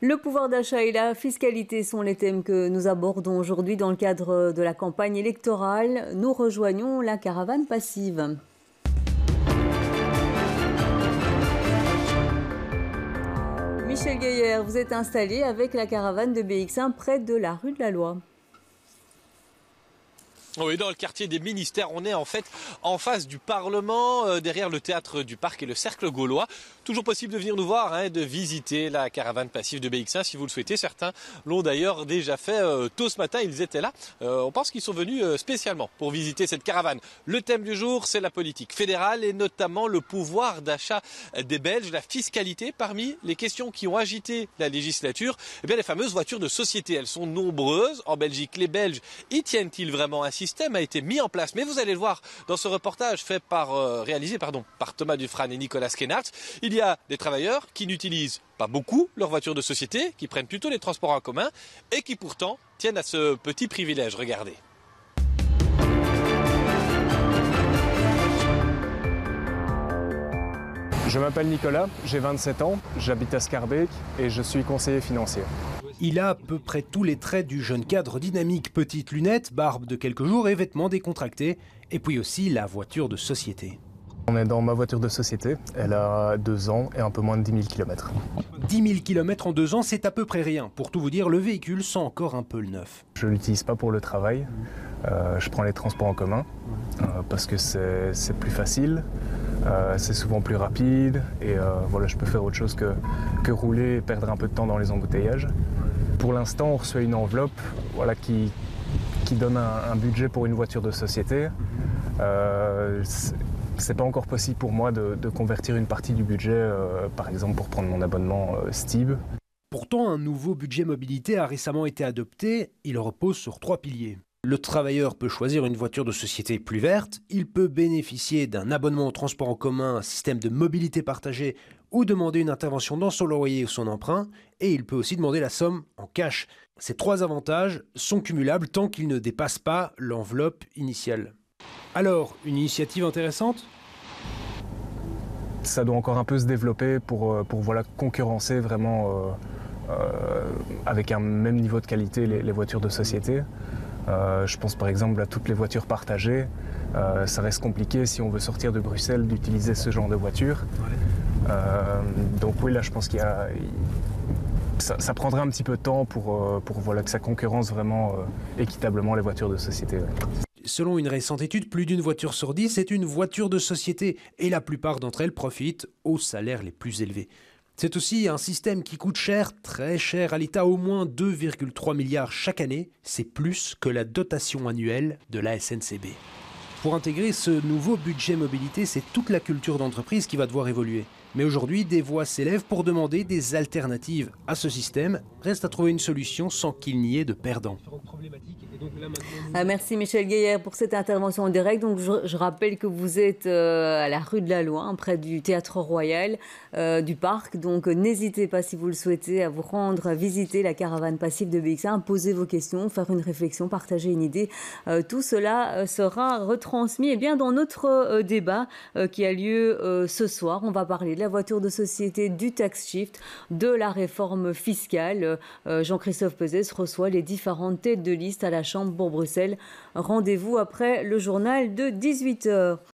Le pouvoir d'achat et la fiscalité sont les thèmes que nous abordons aujourd'hui dans le cadre de la campagne électorale. Nous rejoignons la caravane passive. Michel Gaillard, vous êtes installé avec la caravane de BX1 près de la rue de la Loi. Oui, dans le quartier des ministères, on est en fait en face du Parlement, derrière le théâtre du Parc et le Cercle Gaulois. Toujours possible de venir nous voir et de visiter la caravane passive de BX1 si vous le souhaitez. Certains l'ont d'ailleurs déjà fait tôt ce matin, ils étaient là. On pense qu'ils sont venus spécialement pour visiter cette caravane. Le thème du jour, c'est la politique fédérale et notamment le pouvoir d'achat des Belges, la fiscalité. Parmi les questions qui ont agité la législature, eh bien, les fameuses voitures de société, elles sont nombreuses en Belgique. Les Belges, y tiennent-ils vraiment un système a été mis en place, mais vous allez le voir dans ce reportage réalisé par Thomas Dufran et Nicolas Skenhardt. Il y a des travailleurs qui n'utilisent pas beaucoup leur voiture de société, qui prennent plutôt les transports en commun et qui pourtant tiennent à ce petit privilège. Regardez. Je m'appelle Nicolas, j'ai 27 ans, j'habite à Schaerbeek et je suis conseiller financier. Il a à peu près tous les traits du jeune cadre dynamique, petites lunettes, barbe de quelques jours et vêtements décontractés, et puis aussi la voiture de société. On est dans ma voiture de société, elle a 2 ans et un peu moins de 10 000 km. 10 000 km en 2 ans, c'est à peu près rien. Pour tout vous dire, le véhicule sent encore un peu le neuf. Je ne l'utilise pas pour le travail, je prends les transports en commun parce que c'est plus facile. C'est souvent plus rapide et voilà, je peux faire autre chose que rouler et perdre un peu de temps dans les embouteillages. Pour l'instant, on reçoit une enveloppe voilà, qui donne un budget pour une voiture de société. C'est pas encore possible pour moi de convertir une partie du budget, par exemple pour prendre mon abonnement Stib. Pourtant, un nouveau budget mobilité a récemment été adopté. Il repose sur 3 piliers. Le travailleur peut choisir une voiture de société plus verte, il peut bénéficier d'un abonnement au transport en commun, un système de mobilité partagée ou demander une intervention dans son loyer ou son emprunt, et il peut aussi demander la somme en cash. Ces 3 avantages sont cumulables tant qu'ils ne dépassent pas l'enveloppe initiale. Alors, une initiative intéressante ? Ça doit encore un peu se développer pour voilà, concurrencer vraiment avec un même niveau de qualité les voitures de société. Je pense par exemple à toutes les voitures partagées. Ça reste compliqué si on veut sortir de Bruxelles d'utiliser ce genre de voiture. Donc oui, là je pense ça prendrait un petit peu de temps pour voilà, que ça concurrence vraiment équitablement les voitures de société. Ouais. Selon une récente étude, plus d'une voiture sur 10 est une voiture de société et la plupart d'entre elles profitent aux salaires les plus élevés. C'est aussi un système qui coûte cher, très cher à l'État, au moins 2,3 milliards chaque année. C'est plus que la dotation annuelle de la SNCB. Pour intégrer ce nouveau budget mobilité, c'est toute la culture d'entreprise qui va devoir évoluer. Mais aujourd'hui, des voix s'élèvent pour demander des alternatives à ce système. Reste à trouver une solution sans qu'il n'y ait de perdants. Merci Michel Gaillard pour cette intervention en direct. Donc, je rappelle que vous êtes à la rue de la Loi, près du Théâtre Royal, du Parc. Donc n'hésitez pas, si vous le souhaitez, à vous rendre visiter la caravane passive de BX1, poser vos questions, faire une réflexion, partager une idée. Tout cela sera retransmis dans notre débat qui a lieu ce soir. On va parler de la voiture de société, du tax shift, de la réforme fiscale. Jean-Christophe Peuzès reçoit les différentes têtes de liste à la Chambre pour Bruxelles. Rendez-vous après le journal de 18h.